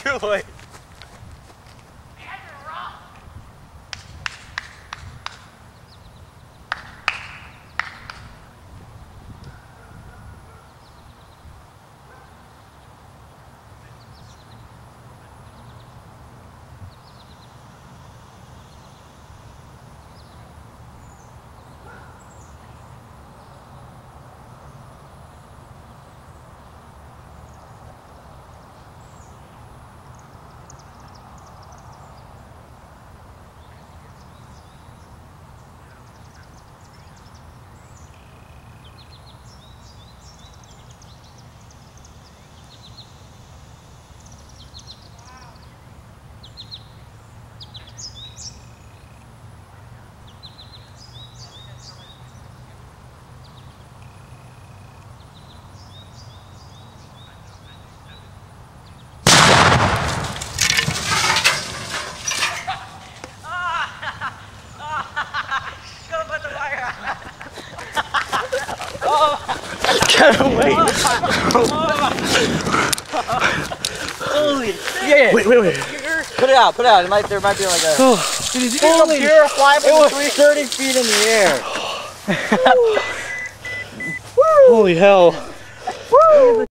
Too late. Get away! Holy shit! Wait. Put it out. There might be like a... Dude, did you get a pure fly It was 30 feet in the air. Holy hell.